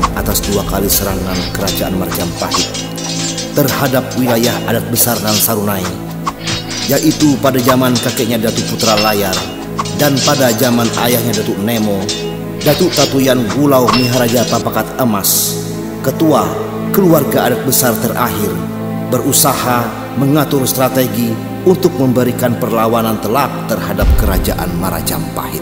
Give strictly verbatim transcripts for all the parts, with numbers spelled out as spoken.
atas dua kali serangan kerajaan Majapahit terhadap wilayah adat besar Nan Sarunai, yaitu pada zaman kakeknya Datuk Putra Layar dan pada zaman ayahnya Datuk Nemo, Datuk Tatuyan Wulau Miharaja Papakat Emas, ketua keluarga adat besar terakhir, berusaha mengatur strategi untuk memberikan perlawanan telak terhadap kerajaan Majapahit.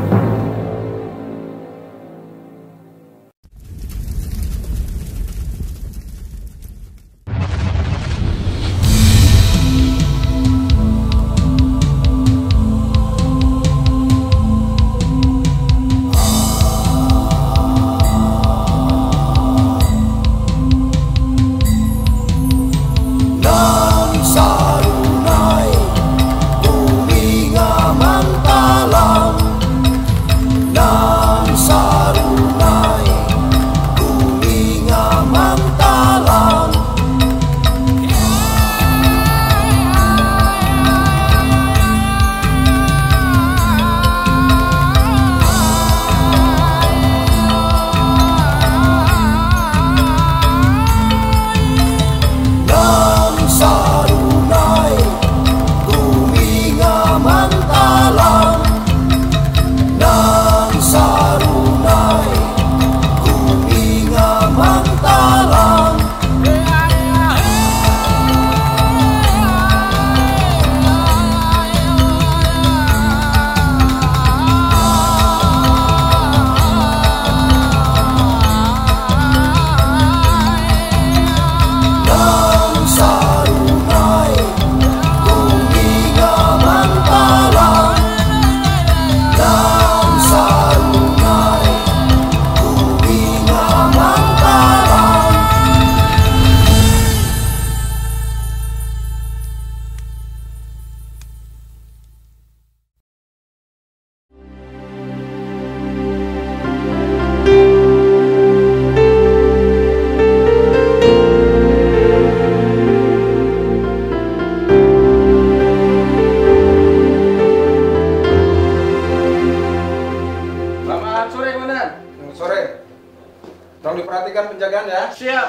Tolong diperhatikan penjagaan ya. Siap.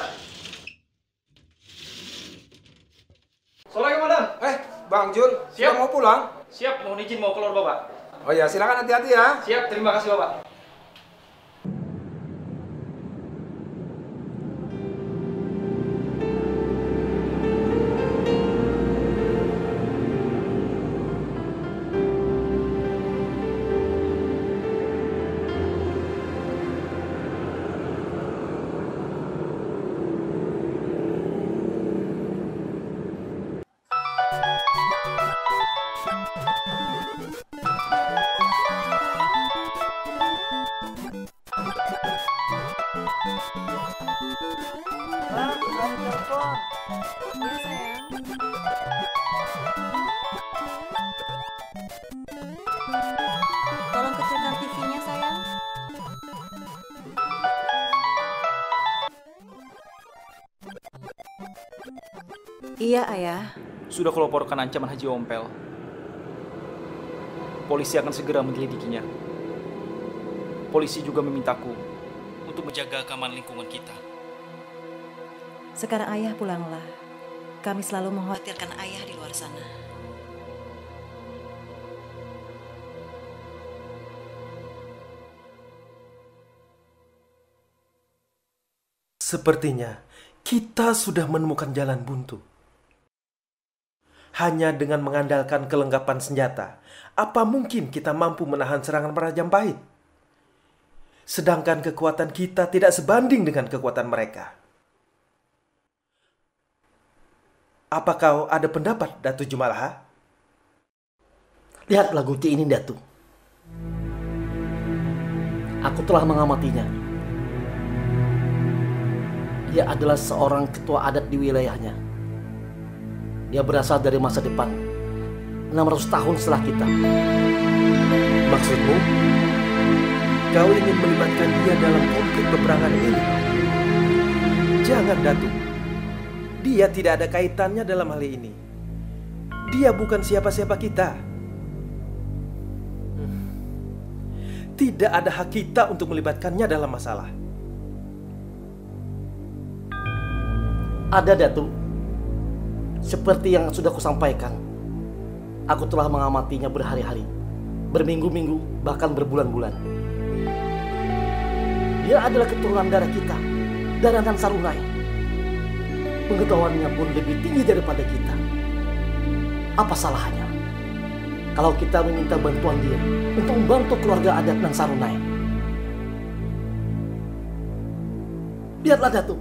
Sore komandan. Eh, Bang Jul, siap mau pulang? Siap, mohon izin mau keluar Bapak. Oh ya, silakan hati-hati ya. Siap, terima kasih Bapak. Bang, kamu telepon. Ya sayang. Tolong kecilkan T V-nya sayang. Iya ayah. Sudah kulaporkan ancaman Haji Ompel. Polisi akan segera menyelidikinya. Polisi juga memintaku untuk menjaga keamanan lingkungan kita. Sekarang ayah pulanglah. Kami selalu mengkhawatirkan ayah di luar sana. Sepertinya kita sudah menemukan jalan buntu. Hanya dengan mengandalkan kelengkapan senjata, apa mungkin kita mampu menahan serangan Majapahit? Sedangkan kekuatan kita tidak sebanding dengan kekuatan mereka. Apa kau ada pendapat, Datu Jumalaha? Lihatlah guci ini, Datu. Aku telah mengamatinya. Dia adalah seorang ketua adat di wilayahnya. Dia berasal dari masa depan, enam ratus tahun setelah kita. Maksudmu, kau ingin melibatkan dia dalam konflik peperangan ini? Jangan, Datu. Dia tidak ada kaitannya dalam hal ini. Dia bukan siapa-siapa kita. Tidak ada hak kita untuk melibatkannya dalam masalah. Ada, Datuk. Seperti yang sudah kusampaikan, aku telah mengamatinya berhari-hari, berminggu-minggu, bahkan berbulan-bulan. Dia adalah keturunan darah kita, darah Nan Sarunai. Pengetahuannya pun lebih tinggi daripada kita. Apa salahnya kalau kita meminta bantuan dia untuk membantu keluarga adat Nan Sarunai? Biarlah, Datuk.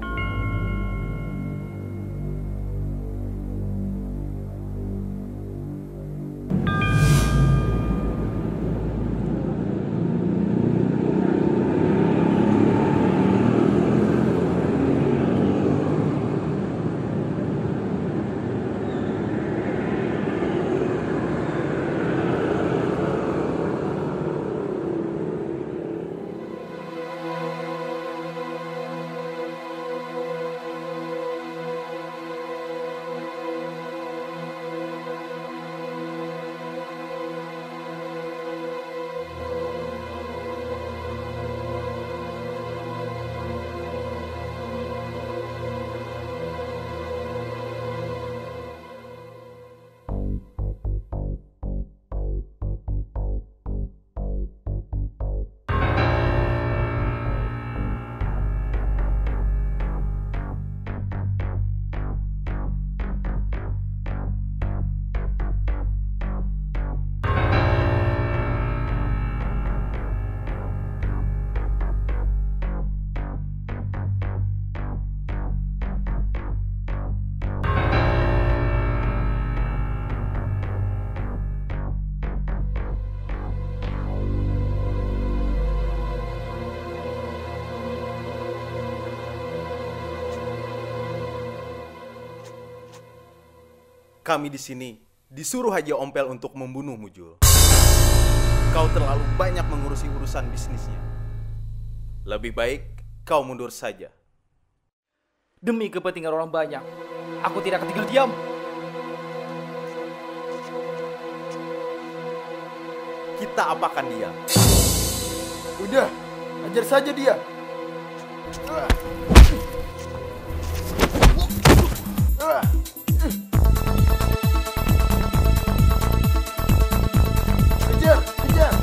Kami di sini disuruh Haji Ompel untuk membunuhmu, Jul. Kau terlalu banyak mengurusi urusan bisnisnya. Lebih baik kau mundur saja. Demi kepentingan orang banyak, aku tidak akan tinggal diam. Kita apakan dia? Udah, ajar saja dia. Kejar, kejar.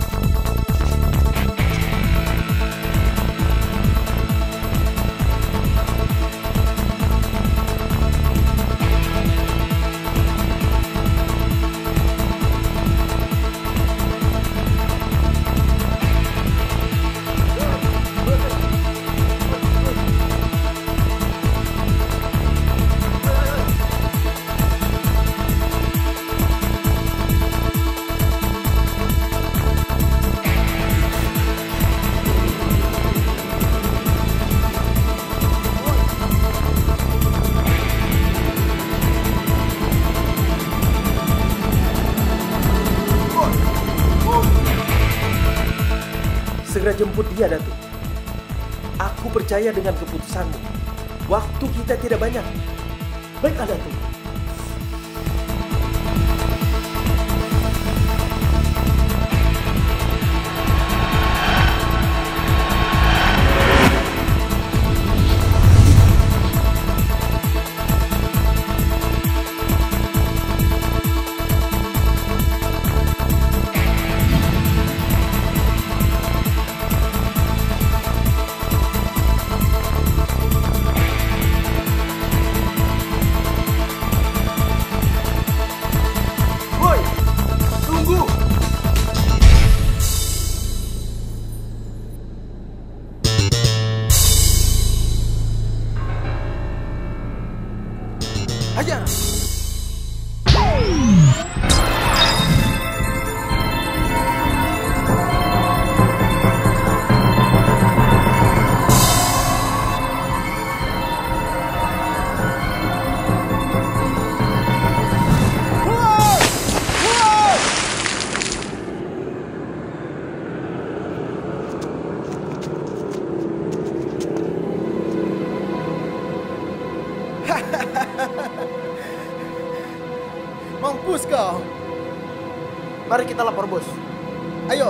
Segera jemput dia, Datuk. Aku percaya dengan keputusanmu. Waktu kita tidak banyak. Baiklah, Datuk. Hajar! Mampus kau. Mari kita lapor, bos. Ayo.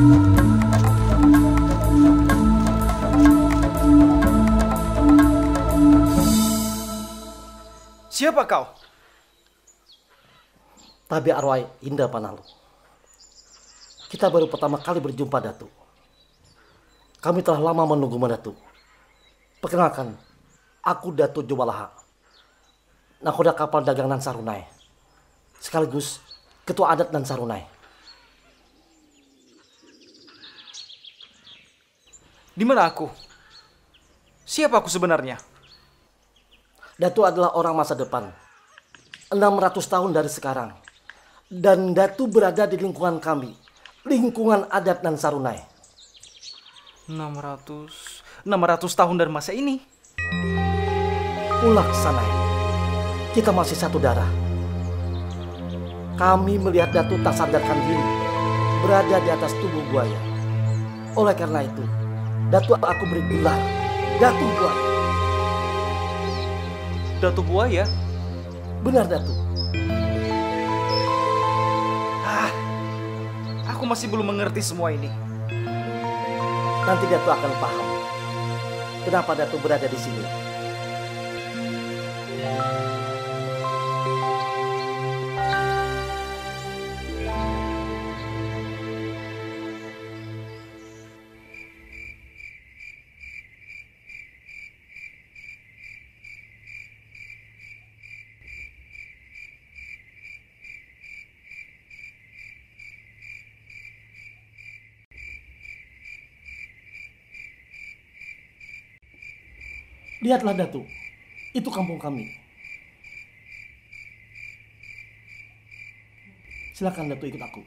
Siapa kau? Tabi Arwah Indah Panalu. Kita baru pertama kali berjumpa, Datuk. Kami telah lama menunggu Datuk. Perkenalkan, aku Datuk Jumalaha, nakoda kapal dagang Nan Sarunai, sekaligus ketua adat Nan Sarunai. Di mana aku? Siapa aku sebenarnya? Datuk adalah orang masa depan, enam ratus tahun dari sekarang. Dan Datuk berada di lingkungan kami, lingkungan adat Nan Sarunai. enam ratus enam ratus tahun dari masa ini. Ulak Sanai, kita masih satu darah. Kami melihat Datuk tak sadarkan diri, berada di atas tubuh buaya. Oleh karena itu, Datuk aku beri gelar Datuk Buaya. Datuk Buaya? Benar, Datuk. Ah, aku masih belum mengerti semua ini. Nanti Datuk akan paham kenapa Datuk berada di sini. Lihatlah, Datuk, itu kampung kami. Silakan Datuk ikut aku.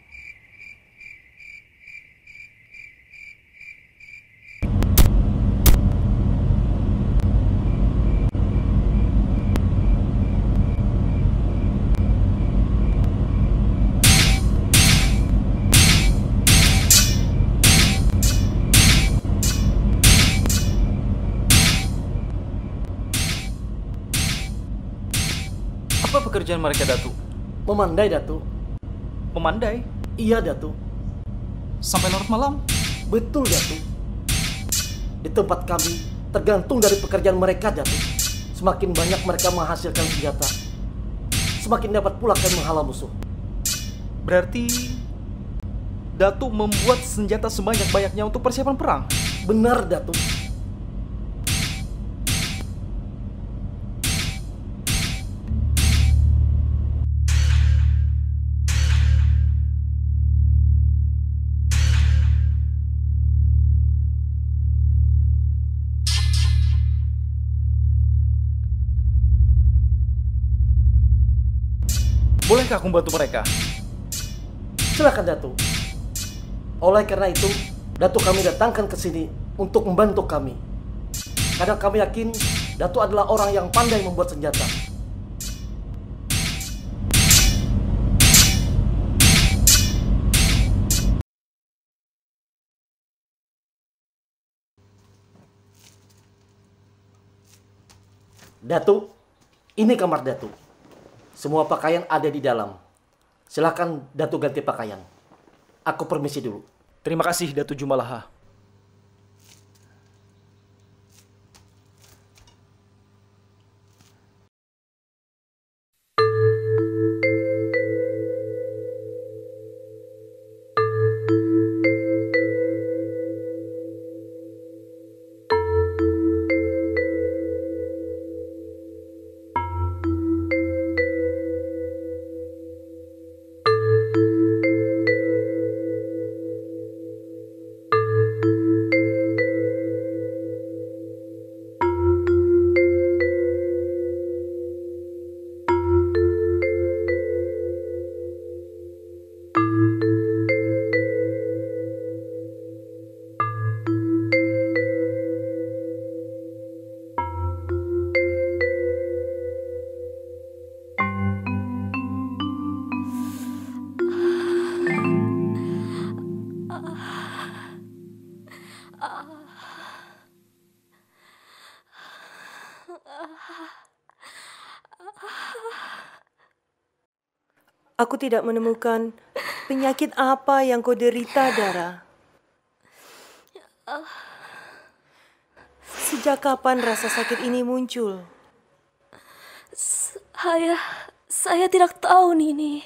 Apa pekerjaan mereka, Datuk? Memandai, Datuk. Memandai? Iya, Datuk. Sampai larut malam? Betul, Datuk. Di tempat kami tergantung dari pekerjaan mereka, Datuk. Semakin banyak mereka menghasilkan senjata, semakin dapat pula kami menghalau musuh. Berarti Datuk membuat senjata sebanyak-banyaknya untuk persiapan perang? Benar, Datuk. Bolehkah aku membantu mereka? Silakan, Datuk. Oleh karena itu, Datuk kami datangkan ke sini untuk membantu kami. Karena kami yakin Datuk adalah orang yang pandai membuat senjata. Datuk, ini kamar Datuk. Semua pakaian ada di dalam. Silakan Datuk ganti pakaian. Aku permisi dulu. Terima kasih, Datuk Jumalaha. Aku tidak menemukan penyakit apa yang kau derita, Dara. Sejak kapan rasa sakit ini muncul? Saya, saya tidak tahu, Nini.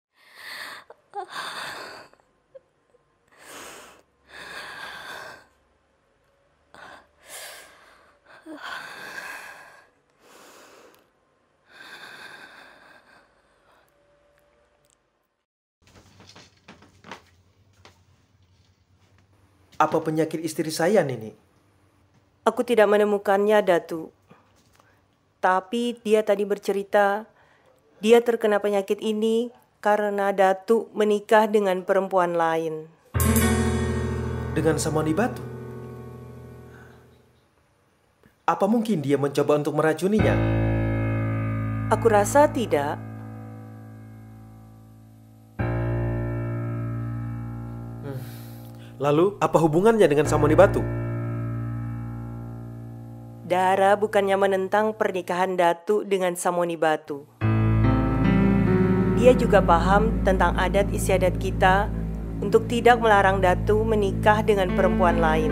Apa penyakit istri saya, Nini? Aku tidak menemukannya, Datu. Tapi dia tadi bercerita, dia terkena penyakit ini karena Datu menikah dengan perempuan lain. Dengan Samoni Batu? Apa mungkin dia mencoba untuk meracuninya? Aku rasa tidak. Lalu, apa hubungannya dengan Samoni Batu? Dara bukannya menentang pernikahan Datu dengan Samoni Batu. Dia juga paham tentang adat istiadat kita untuk tidak melarang Datu menikah dengan perempuan lain.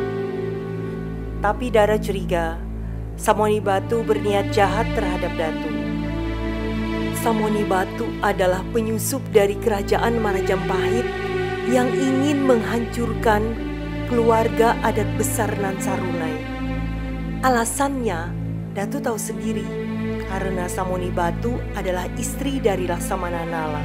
Tapi Dara curiga Samoni Batu berniat jahat terhadap Datu. Samoni Batu adalah penyusup dari kerajaan Marajampahit yang ingin menghancurkan keluarga adat besar Nansarunai. Alasannya, Datu tahu sendiri, karena Samoni Batu adalah istri dari Laksamana Nala.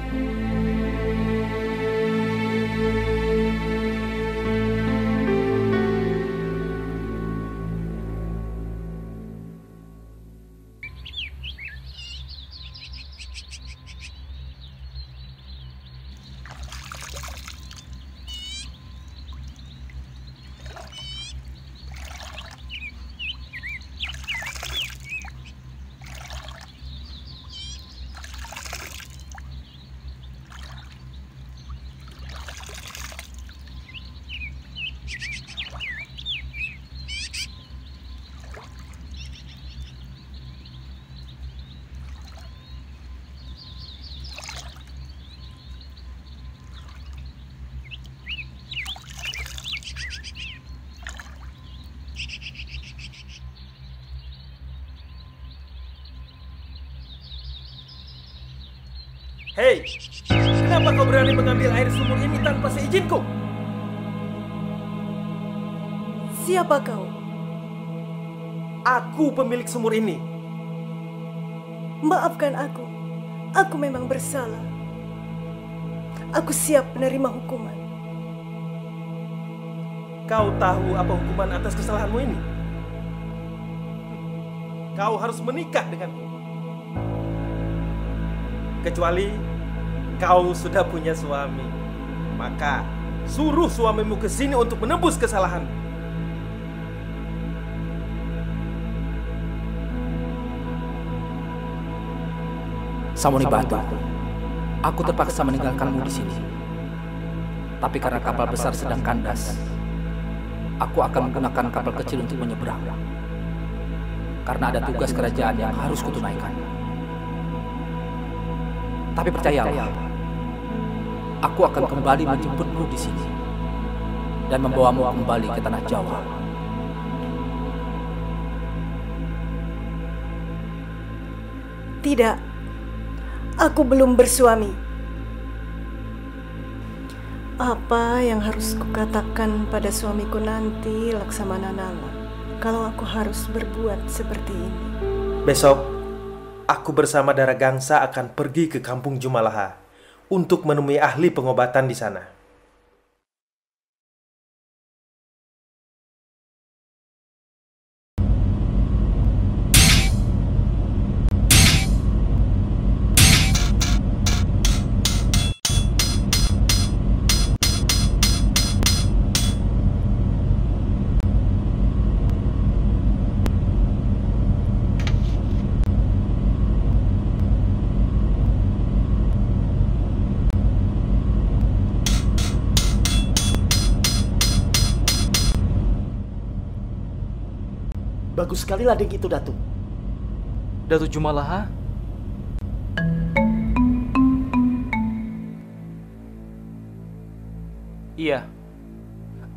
Hei, kenapa kau berani mengambil air sumur ini tanpa seizinku? Siapa kau? Aku pemilik sumur ini. Maafkan aku, aku memang bersalah. Aku siap menerima hukuman. Kau tahu apa hukuman atas kesalahanmu ini? Kau harus menikah denganku. Kecuali kau sudah punya suami, maka suruh suamimu ke sini untuk menebus kesalahan. Samoni Batu, aku terpaksa meninggalkanmu di sini. Tapi karena kapal besar sedang kandas, aku akan menggunakan kapal kecil untuk menyeberang. Karena ada tugas kerajaan yang harus kutunaikan. Tapi percayalah, aku akan kembali menjemputmu di sini dan membawamu kembali ke tanah Jawa. Tidak, aku belum bersuami. Apa yang harus kukatakan pada suamiku nanti, Laksamana Nala, kalau aku harus berbuat seperti ini? Besok, aku bersama Dara Gangsa akan pergi ke Kampung Jumalaha untuk menemui ahli pengobatan di sana. Bagus sekali lading itu, Datu. Datu Jumalaha? Iya.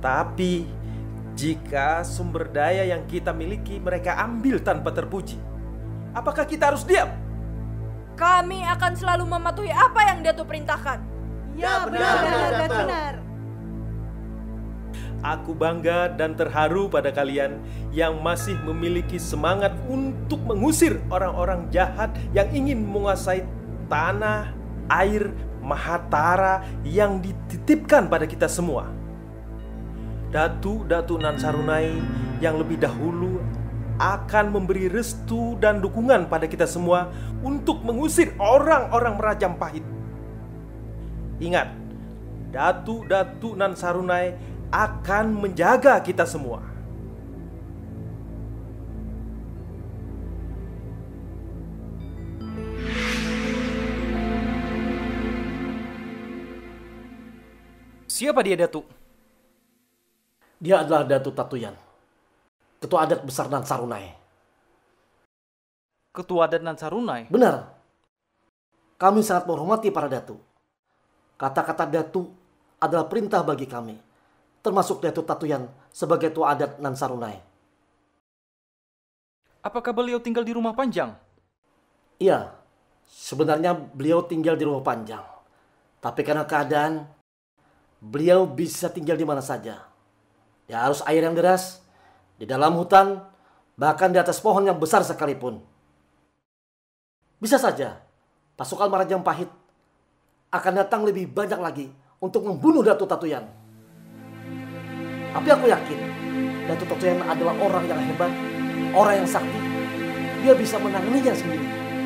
Tapi jika sumber daya yang kita miliki mereka ambil tanpa terpuji, apakah kita harus diam? Kami akan selalu mematuhi apa yang Datuk perintahkan. Ya, benar, benar, benar, benar. Aku bangga dan terharu pada kalian yang masih memiliki semangat untuk mengusir orang-orang jahat yang ingin menguasai tanah, air, Mahatara yang dititipkan pada kita semua. Datuk-datuk Nan Sarunai yang lebih dahulu akan memberi restu dan dukungan pada kita semua untuk mengusir orang-orang Merajampahit. Ingat, Datuk-datuk Nan Sarunai akan menjaga kita semua. Siapa dia, Datuk? Dia adalah Datuk Tatuyan, ketua adat besar Nan Sarunai. Ketua adat Nan Sarunai? Benar. Kami sangat menghormati para Datuk. Kata-kata Datuk adalah perintah bagi kami, termasuk Datuk Tatuyan sebagai tua adat Nan Sarunai. Apakah beliau tinggal di rumah Panjang? Iya, sebenarnya beliau tinggal di rumah Panjang. Tapi karena keadaan, beliau bisa tinggal di mana saja. Di arus air yang deras, di dalam hutan, bahkan di atas pohon yang besar sekalipun. Bisa saja, pasukan Marajampahit akan datang lebih banyak lagi untuk membunuh Datuk Tatuyan. Tapi aku yakin, Datuk Tatuyan adalah orang yang hebat, orang yang sakti. Dia bisa menanganinya sendiri.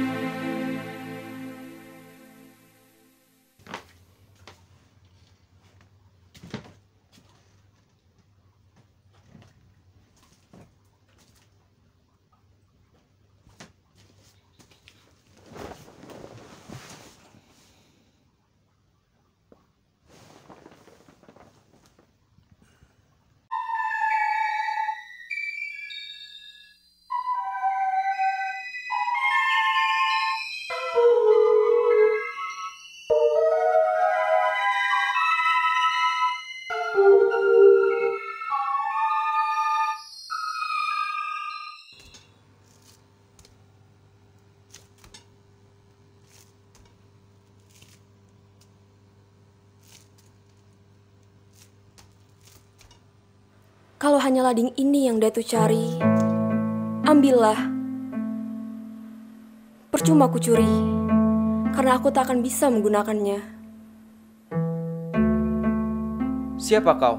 Kalau hanya lading ini yang Datuk cari, ambillah. Percuma ku curi, karena aku tak akan bisa menggunakannya. Siapa kau?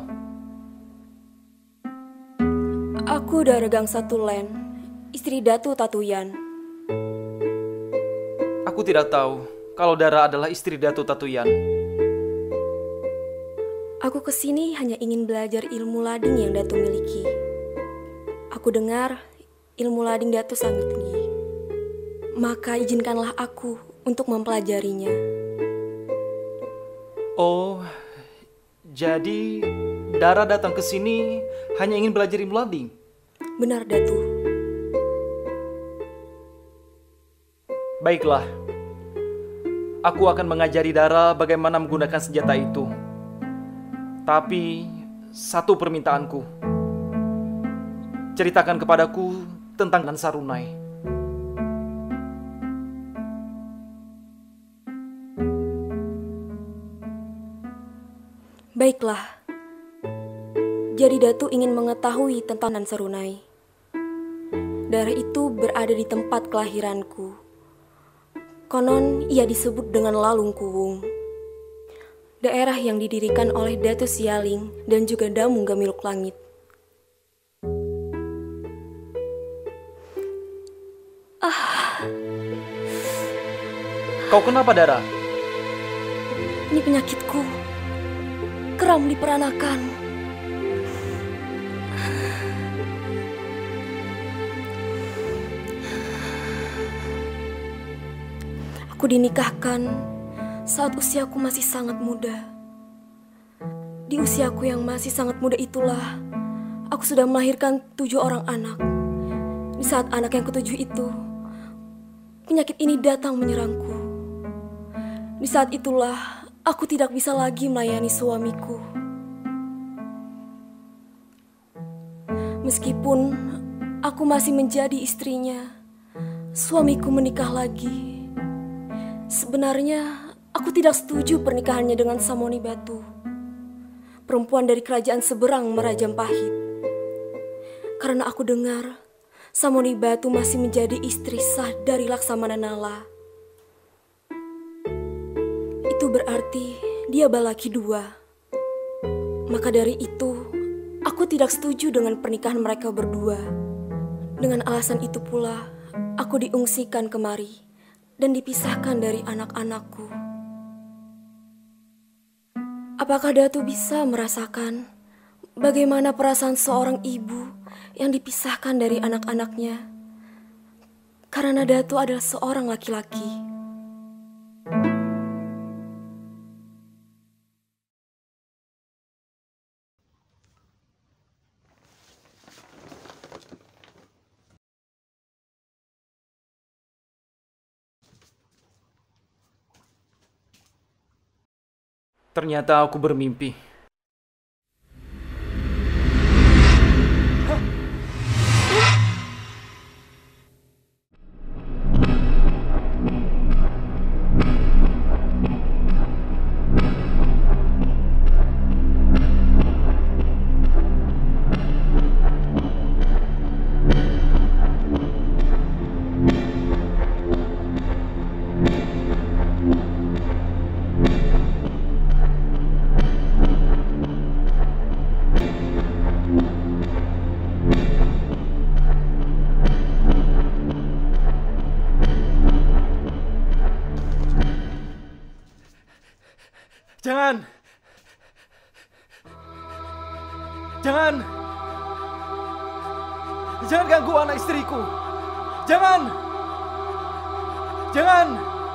Aku Daragang Satulen, istri Datuk Tatuyan. Aku tidak tahu kalau Dara adalah istri Datuk Tatuyan. Aku kesini hanya ingin belajar ilmu lading yang Datuk miliki. Aku dengar ilmu lading Datuk sangat tinggi. Maka izinkanlah aku untuk mempelajarinya. Oh, jadi Dara datang ke sini hanya ingin belajar ilmu lading? Benar, Datuk. Baiklah. Aku akan mengajari Dara bagaimana menggunakan senjata itu. Tapi satu permintaanku. Ceritakan kepadaku tentang Nan Sarunai. Baiklah. Jadi Datuk ingin mengetahui tentang Nan Sarunai. Daerah itu berada di tempat kelahiranku. Konon ia disebut dengan Lalung Kuwung. Daerah yang didirikan oleh Datuk Sialing dan juga Damung Gamiluk Langit. Ah. Kau kenapa, Dara? Ini penyakitku. Kram di peranakan. Aku dinikahkan saat usiaku masih sangat muda. Di usiaku yang masih sangat muda itulah, aku sudah melahirkan tujuh orang anak. Di saat anak yang ketujuh itu, penyakit ini datang menyerangku. Di saat itulah, aku tidak bisa lagi melayani suamiku. Meskipun aku masih menjadi istrinya, suamiku menikah lagi. Sebenarnya aku tidak setuju pernikahannya dengan Samoni Batu, perempuan dari kerajaan seberang Merajampahit. Karena aku dengar Samoni Batu masih menjadi istri sah dari Laksamana Nala. Itu berarti dia balaki dua. Maka dari itu, aku tidak setuju dengan pernikahan mereka berdua. Dengan alasan itu pula, aku diungsikan kemari dan dipisahkan dari anak-anakku. Apakah Datu bisa merasakan bagaimana perasaan seorang ibu yang dipisahkan dari anak-anaknya? Karena Datu adalah seorang laki-laki. Ternyata aku bermimpi. Jangan! Jangan! Jangan ganggu anak istriku! Jangan! Jangan!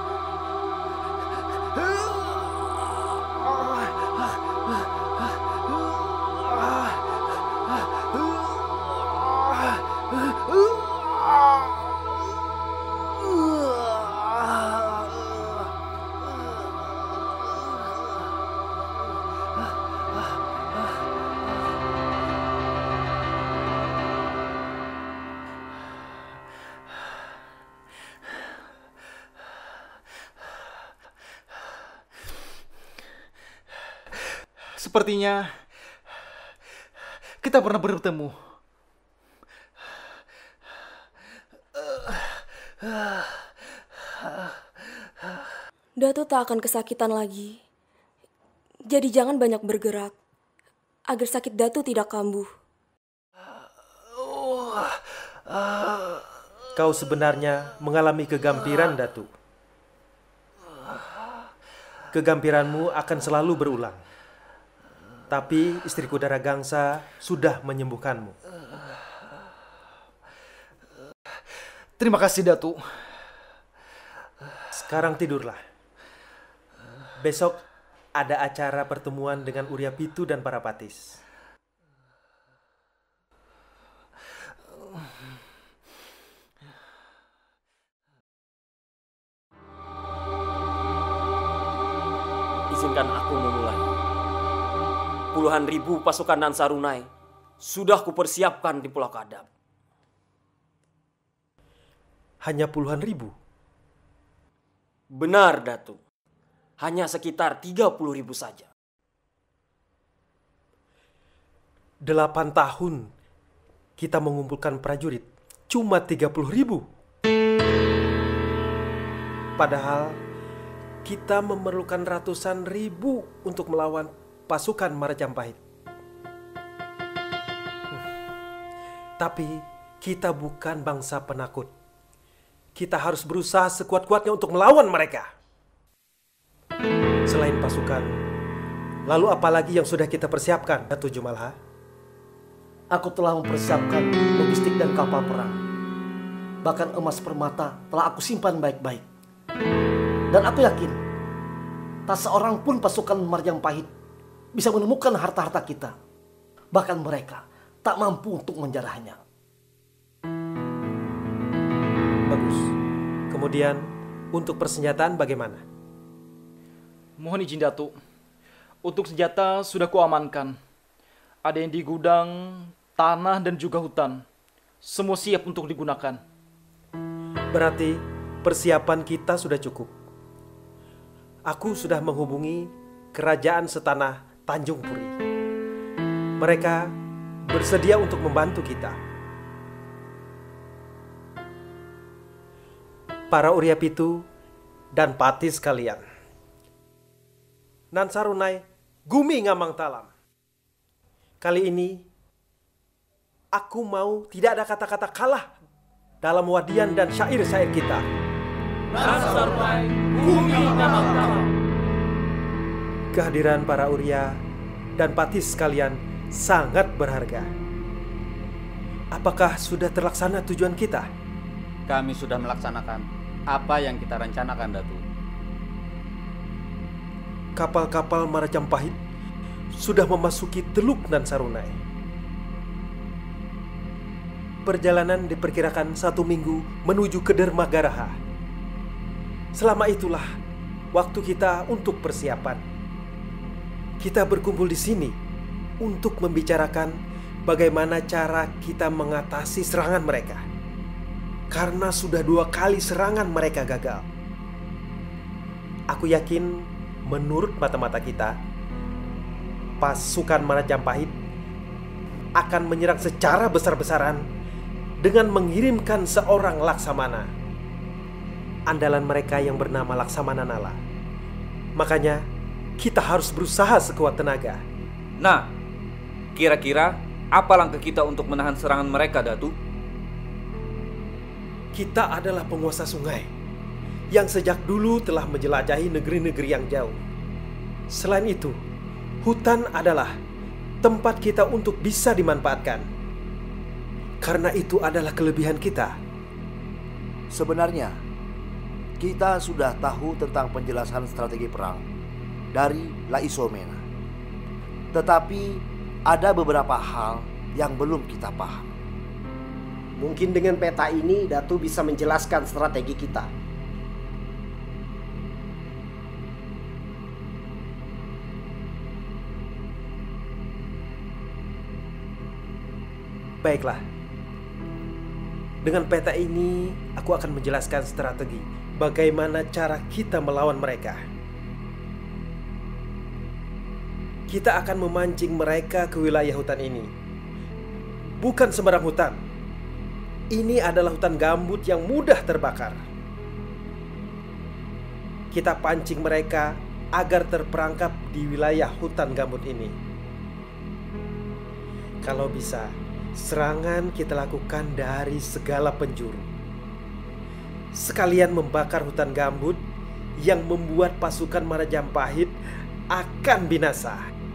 Sepertinya kita pernah bertemu. Datu tak akan kesakitan lagi. Jadi jangan banyak bergerak, agar sakit Datu tidak kambuh. Kau sebenarnya mengalami kegampiran, Datu. Kegampiranmu akan selalu berulang. Tapi istriku Dara Gangsa sudah menyembuhkanmu. Terima kasih, Datu. Sekarang tidurlah. Besok ada acara pertemuan dengan Urya Pitu dan para Patis. Izinkan aku memulai. Puluhan ribu pasukan Nansarunai sudah kupersiapkan di Pulau Kadap. Hanya puluhan ribu? Benar, Datu. Hanya sekitar tiga puluh ribu saja. Delapan tahun kita mengumpulkan prajurit cuma tiga puluh ribu. Padahal kita memerlukan ratusan ribu untuk melawan pasukan Marajampahit. Tapi kita bukan bangsa penakut. Kita harus berusaha sekuat-kuatnya untuk melawan mereka. Selain pasukan, lalu apalagi yang sudah kita persiapkan, Datu Jumalha? Aku telah mempersiapkan logistik dan kapal perang. Bahkan emas permata telah aku simpan baik-baik. Dan aku yakin, tak seorang pun pasukan Marajampahit bisa menemukan harta-harta kita. Bahkan mereka tak mampu untuk menjarahnya. Bagus. Kemudian, untuk persenjataan bagaimana? Mohon izin, Datu. Untuk senjata sudah kuamankan. Ada yang di gudang tanah dan juga hutan. Semua siap untuk digunakan. Berarti persiapan kita sudah cukup. Aku sudah menghubungi kerajaan setanah Tanjung Puri. Mereka bersedia untuk membantu kita. Para Uryapitu dan Pati sekalian, Nan Sarunai Gumi Ngamang Talam. Kali ini aku mau tidak ada kata-kata kalah dalam wadian dan syair-syair kita. Nan Sarunai Gumi Ngamang Talam. Kehadiran para Urya dan Pati sekalian sangat berharga. Apakah sudah terlaksana tujuan kita? Kami sudah melaksanakan apa yang kita rencanakan, Datu. Kapal-kapal Marajampahit sudah memasuki Teluk Nan Sarunai. Perjalanan diperkirakan satu minggu menuju ke Dermagaraha. Selama itulah waktu kita untuk persiapan. Kita berkumpul di sini untuk membicarakan bagaimana cara kita mengatasi serangan mereka. Karena sudah dua kali serangan mereka gagal. Aku yakin menurut mata-mata kita, pasukan Marajampahit akan menyerang secara besar-besaran dengan mengirimkan seorang Laksamana, andalan mereka yang bernama Laksamana Nala. Makanya kita harus berusaha sekuat tenaga. Nah, kira-kira apa langkah kita untuk menahan serangan mereka, Datu? Kita adalah penguasa sungai yang sejak dulu telah menjelajahi negeri-negeri yang jauh. Selain itu, hutan adalah tempat kita untuk bisa dimanfaatkan. Karena itu adalah kelebihan kita. Sebenarnya, kita sudah tahu tentang penjelasan strategi perang dari Laisomena. Tetapi ada beberapa hal yang belum kita paham. Mungkin dengan peta ini Datu bisa menjelaskan strategi kita. Baiklah. Dengan peta ini aku akan menjelaskan strategi bagaimana cara kita melawan mereka. Kita akan memancing mereka ke wilayah hutan ini. Bukan sembarang hutan. Ini adalah hutan gambut yang mudah terbakar. Kita pancing mereka agar terperangkap di wilayah hutan gambut ini. Kalau bisa, serangan kita lakukan dari segala penjuru. Sekalian membakar hutan gambut yang membuat pasukan Marajampahit akan binasa.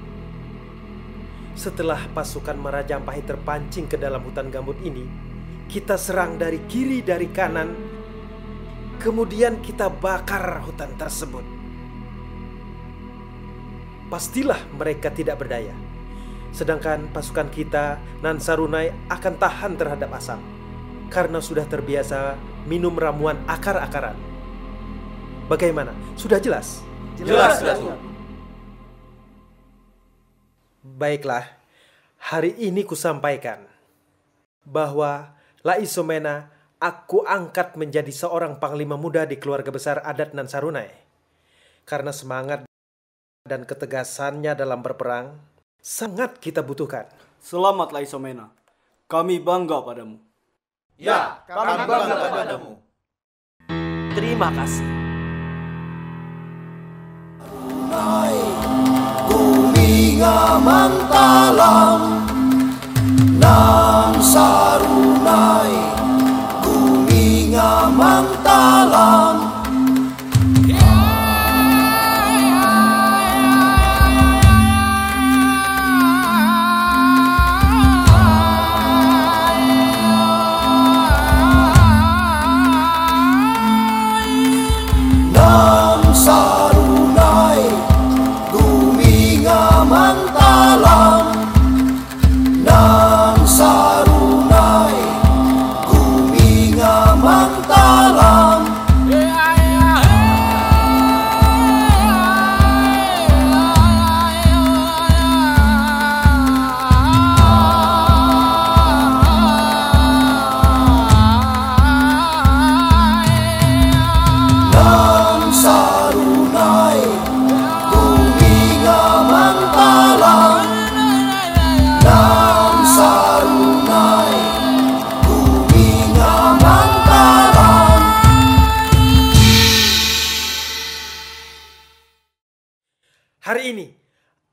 Setelah pasukan Marajampahit terpancing ke dalam hutan gambut ini, kita serang dari kiri, dari kanan. Kemudian kita bakar hutan tersebut. Pastilah mereka tidak berdaya. Sedangkan pasukan kita, Nan Sarunai, akan tahan terhadap asap karena sudah terbiasa minum ramuan akar-akaran. Bagaimana? Sudah jelas? Jelas, Datu. Baiklah, hari ini kusampaikan bahwa Laisomena aku angkat menjadi seorang panglima muda di keluarga besar adat Nan Sarunai. Karena semangat dan ketegasannya dalam berperang sangat kita butuhkan. Selamat Laisomena, kami bangga padamu. Ya, kami bangga padamu. Terima kasih. Gumi Ngamang Talam, Nan Sarunai, Gumi Ngamang Talam. Nan Sarunai, Gumi Ngamang Talam, Nan Sarunai.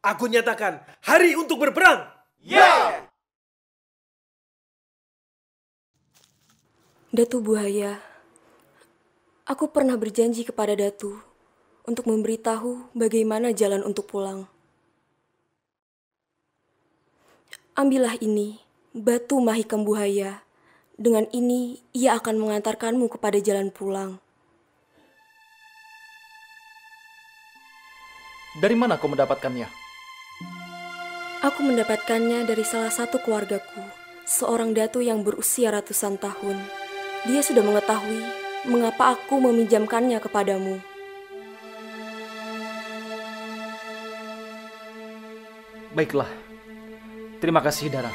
Aku nyatakan hari untuk berperang. Yeah! Datu Buaya, aku pernah berjanji kepada Datu untuk memberitahu bagaimana jalan untuk pulang. Ambillah ini, batu Mahikam Buaya. Dengan ini, ia akan mengantarkanmu kepada jalan pulang. Dari mana kau mendapatkannya? Aku mendapatkannya dari salah satu keluargaku, seorang datu yang berusia ratusan tahun. Dia sudah mengetahui mengapa aku meminjamkannya kepadamu. Baiklah. Terima kasih, Dara.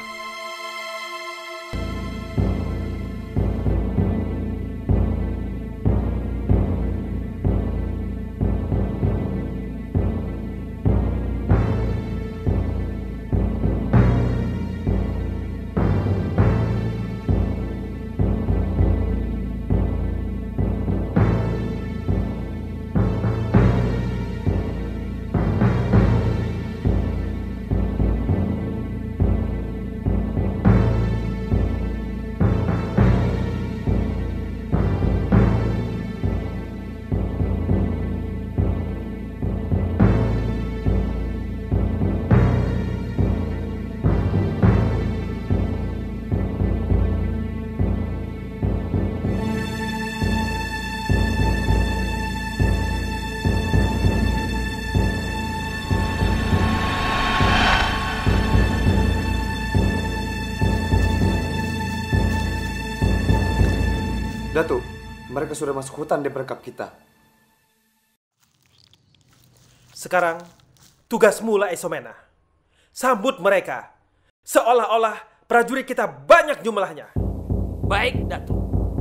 Datu, mereka sudah masuk hutan di perkap kita. Sekarang, tugasmu lah Esomena. Sambut mereka. Seolah-olah prajurit kita banyak jumlahnya. Baik, Datu.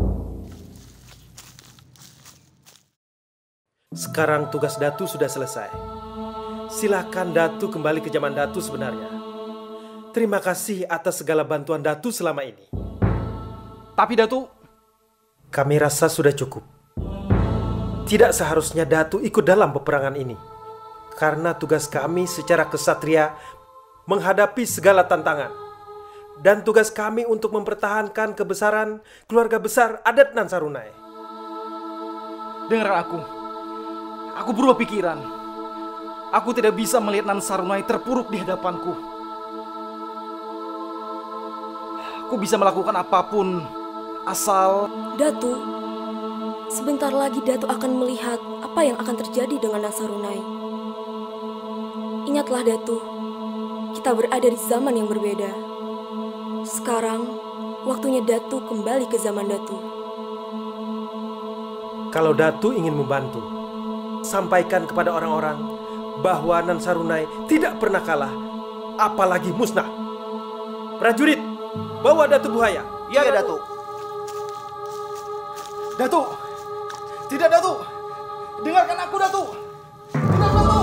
Sekarang tugas Datu sudah selesai. Silakan Datu kembali ke zaman Datu sebenarnya. Terima kasih atas segala bantuan Datu selama ini. Tapi Datu... Kami rasa sudah cukup. Tidak seharusnya Datu ikut dalam peperangan ini. Karena tugas kami secara kesatria menghadapi segala tantangan. Dan tugas kami untuk mempertahankan kebesaran keluarga besar adat Nan Sarunai. Dengar aku. Aku berubah pikiran. Aku tidak bisa melihat Nan Sarunai terpuruk di hadapanku. Aku bisa melakukan apapun asal... Datu, sebentar lagi Datu akan melihat apa yang akan terjadi dengan Nan Sarunai. Ingatlah Datu, kita berada di zaman yang berbeda. Sekarang, waktunya Datu kembali ke zaman Datu. Kalau Datu ingin membantu, sampaikan kepada orang-orang bahwa Nan Sarunai tidak pernah kalah, apalagi musnah. Prajurit, bawa Datu Buaya. Iya, ya, Datu. Datu! Tidak, Datu! Dengarkan aku, Datu! Tidak, Datu!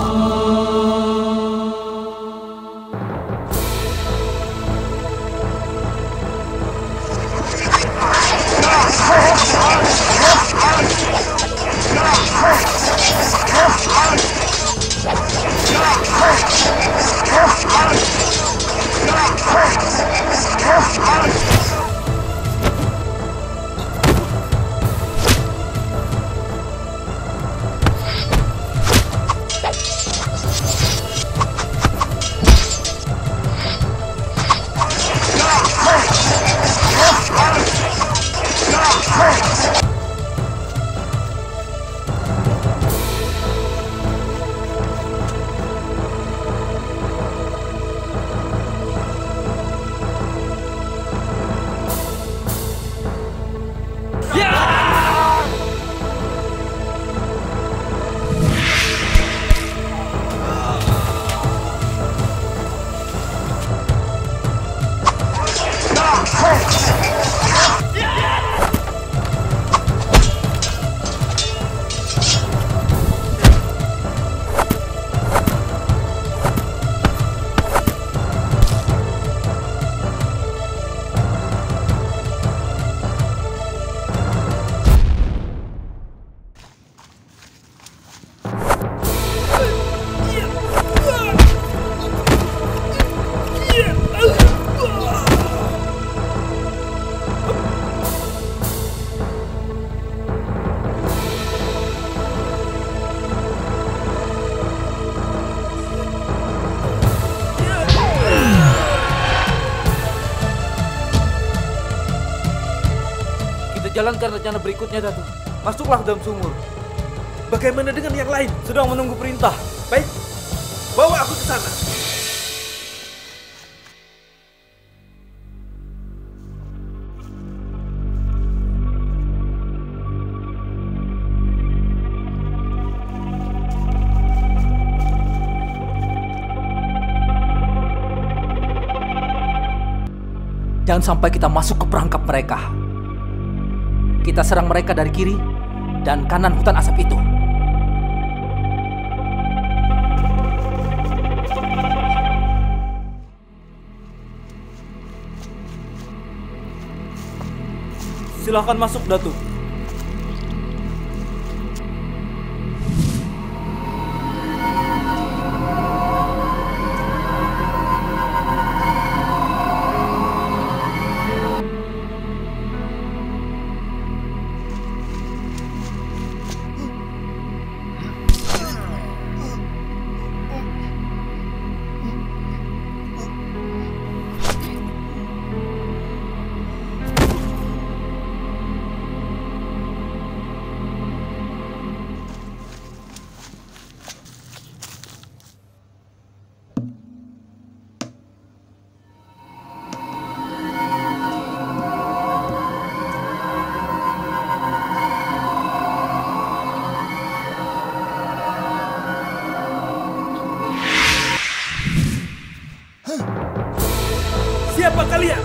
jalankan rencana berikutnya, Datuk. Masuklah ke dalam sumur. Bagaimana dengan yang lain? Sedang menunggu perintah. Baik, bawa aku ke sana. Jangan sampai kita masuk ke perangkap mereka. Kita serang mereka dari kiri dan kanan hutan asap itu. Silahkan masuk, Datuk. Siapa kalian?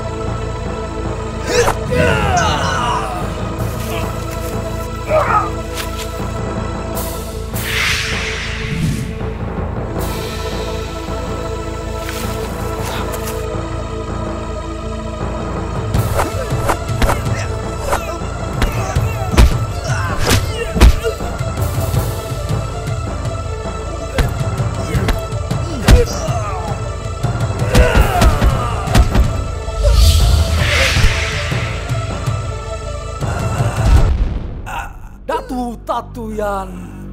Datu Tatuyan,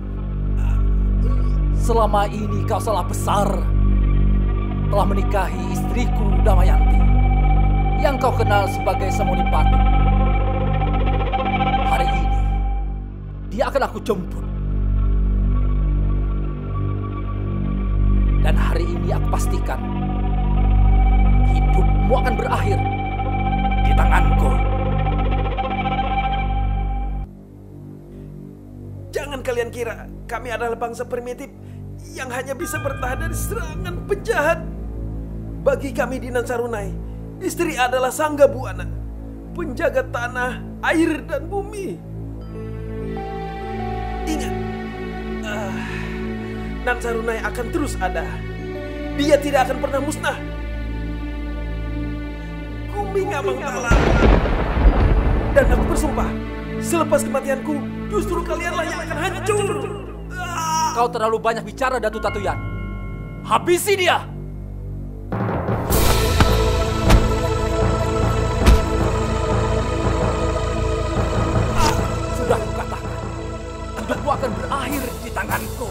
selama ini kau salah besar telah menikahi istriku Damayanti yang kau kenal sebagai Samonipatu. Hari ini dia akan aku jemput, dan hari ini aku pastikan hidupmu akan berakhir di tanganku. Jangan kalian kira kami adalah bangsa primitif yang hanya bisa bertahan dari serangan penjahat. Bagi kami di Nansarunai, istri adalah Sangga Buana, penjaga tanah, air, dan bumi. Ingat, uh, Nansarunai akan terus ada. Dia tidak akan pernah musnah. Kuming Amang Tala. Dan aku bersumpah, selepas kematianku, justru kalianlah yang akan hancur. Kau terlalu banyak bicara, Datu Tatuyan. Habisi dia! Sudah kukatakan, hidupmu akan berakhir di tanganku.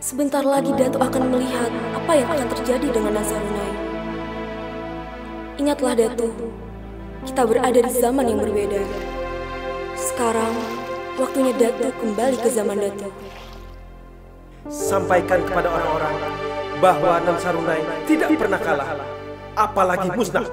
Sebentar lagi Datuk akan melihat apa yang akan terjadi dengan Nasarunai. Ingatlah Datuk, kita berada di zaman yang berbeda. Sekarang, waktunya Datuk kembali ke zaman Datuk. Sampaikan kepada orang-orang bahwa Nasarunai tidak pernah kalah, apalagi musnah.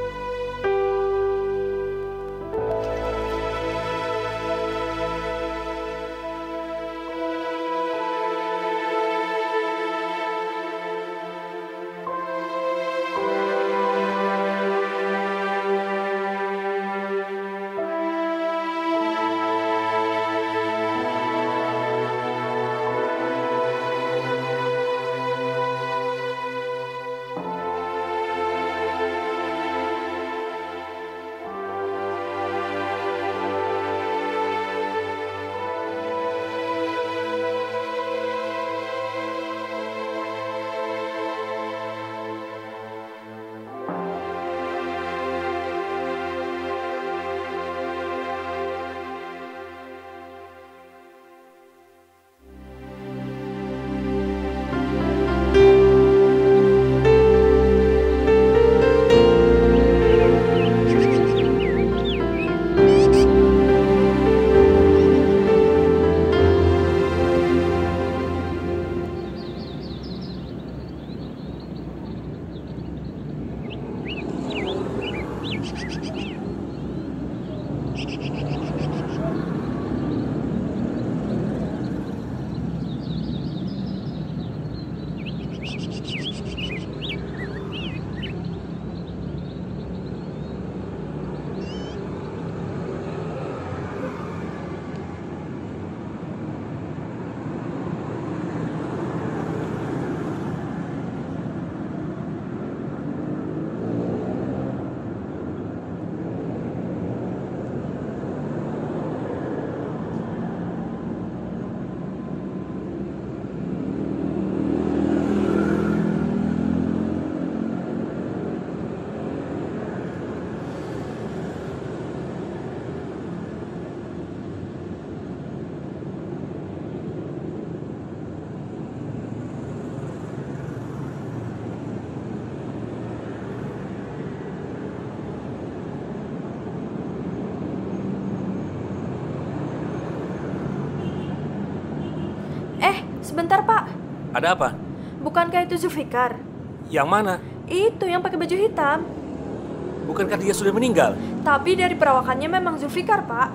Sebentar, Pak. Ada apa? Bukankah itu Zulfikar? Yang mana? Itu yang pakai baju hitam. Bukankah dia sudah meninggal? Tapi dari perawakannya memang Zulfikar, Pak.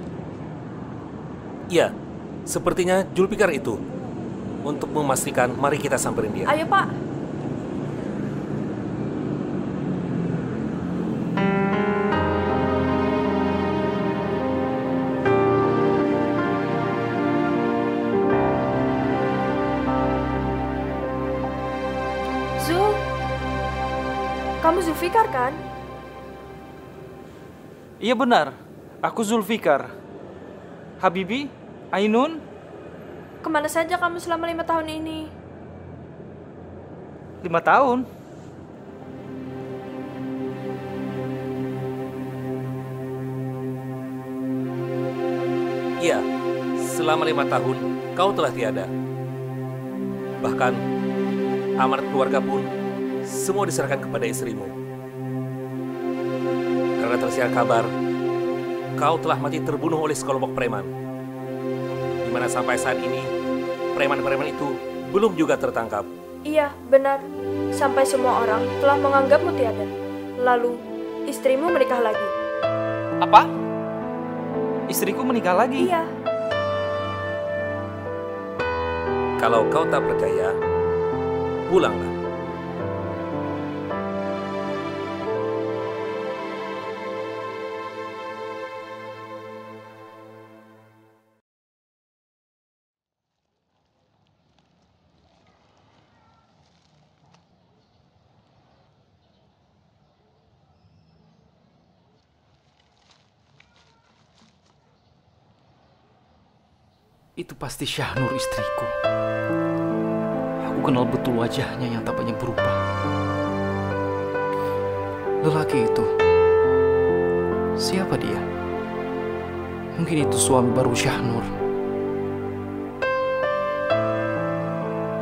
Iya, sepertinya Zulfikar itu. Untuk memastikan, mari kita samperin dia. Ayo, Pak. Zul, kamu Zulfikar kan? Iya benar, aku Zulfikar. Habibi, Ainun, Kemana saja kamu selama lima tahun ini? lima tahun. Iya, selama lima tahun kau telah tiada. Bahkan amanat keluarga pun semua diserahkan kepada istrimu. Karena tersiar kabar, kau telah mati terbunuh oleh sekelompok preman. Di mana sampai saat ini, preman-preman itu belum juga tertangkap. Iya, benar. Sampai semua orang telah menganggapmu tiada. Lalu, istrimu menikah lagi. Apa? Istriku menikah lagi? Iya. Kalau kau tak percaya, pulanglah. Itu pasti Syahnur istriku. Aku kenal betul wajahnya yang tak banyak berubah. Lelaki itu, siapa dia? Mungkin itu suami baru Syahnur.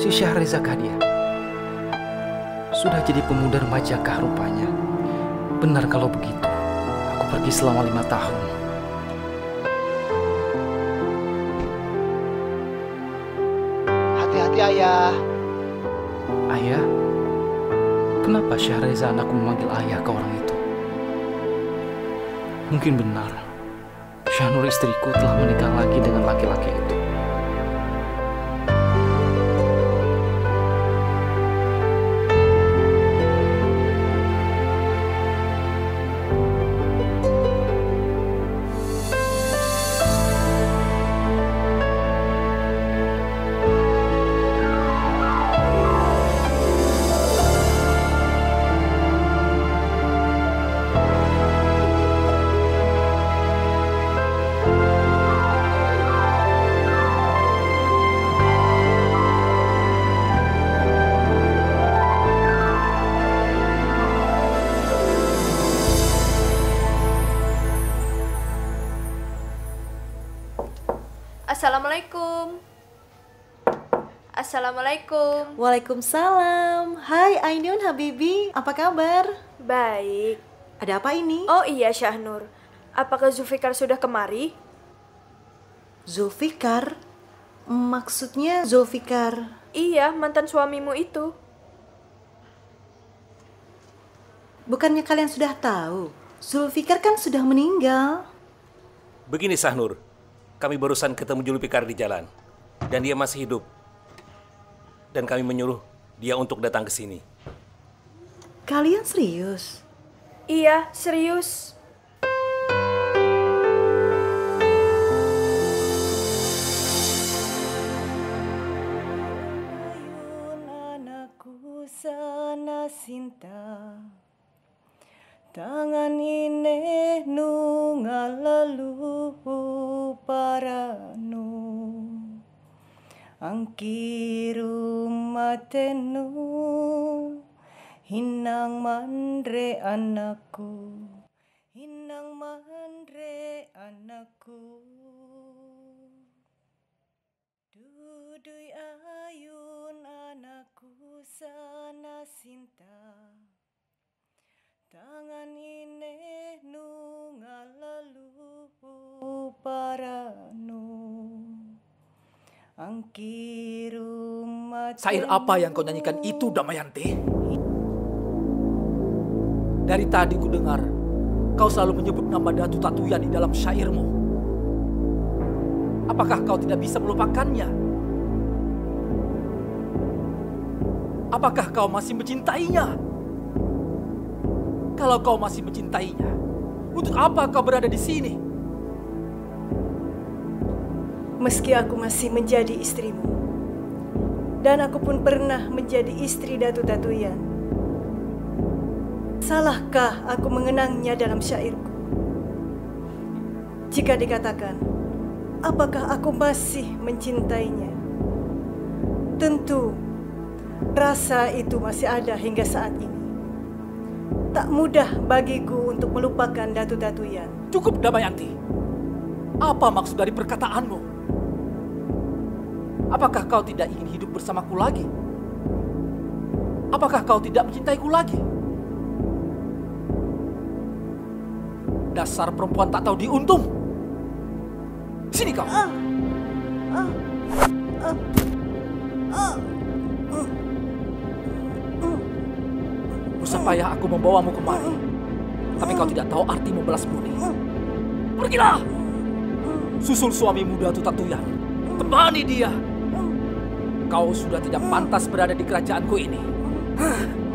Si Syahreza kah dia? Sudah jadi pemuda remaja kah rupanya? Benar kalau begitu, aku pergi selama lima tahun. Hati-hati ayah. Ayah? Kenapa Syahreza anakku memanggil ayah ke orang itu? Mungkin benar, Syahnur istriku telah menikah lagi dengan laki-laki itu. Assalamualaikum. Assalamualaikum. Waalaikumsalam. Hai Ainun Habibi, apa kabar? Baik. Ada apa ini? Oh iya Syahnur, apakah Zulfikar sudah kemari? Zulfikar? Maksudnya Zulfikar? Iya, mantan suamimu itu. Bukannya kalian sudah tahu, Zulfikar kan sudah meninggal. Begini Syahnur, kami barusan ketemu Zulfikar di jalan, dan dia masih hidup. Dan kami menyuruh dia untuk datang ke sini. Kalian serius? Iya, serius. Ayun anakku sana sinta, tangan ini nungalalu paranu, angkiru matenu, hinang mandre anakku, hinang mandre anakku. Dudui ayun anakku sana sinta, tangan ini nungalalu paranu, angkiru matenu. Syair apa yang kau nyanyikan itu, Damayanti? Dari tadi ku dengar kau selalu menyebut nama Datu Tatuyan di dalam syairmu. Apakah kau tidak bisa melupakannya? Apakah kau masih mencintainya? Kalau kau masih mencintainya, untuk apa kau berada di sini? Meski aku masih menjadi istrimu, dan aku pun pernah menjadi istri Datu Tatuyan, salahkah aku mengenangnya dalam syairku? Jika dikatakan, apakah aku masih mencintainya? Tentu, rasa itu masih ada hingga saat ini. Tak mudah bagiku untuk melupakan Datu Tatuyan. Cukup, Damayanti. Apa maksud dari perkataanmu? Apakah kau tidak ingin hidup bersamaku lagi? Apakah kau tidak mencintaiku lagi? Dasar perempuan tak tahu diuntung. Sini kau. Ah. Ah. Ah. Ah. Usah payah aku membawamu kemari, tapi kau tidak tahu arti membalas budi. Pergilah! Susul suami muda Datu Tatuyan. Temani dia. Kau sudah tidak pantas berada di kerajaanku ini.